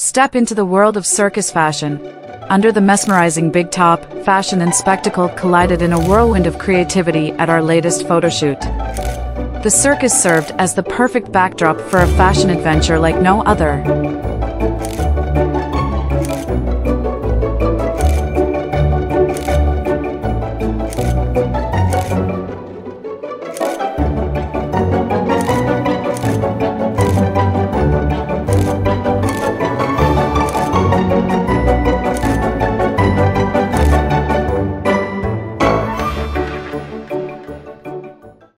Step into the world of circus fashion. Under the mesmerizing big top, fashion and spectacle collided in a whirlwind of creativity at our latest photoshoot. The circus served as the perfect backdrop for a fashion adventure like no other.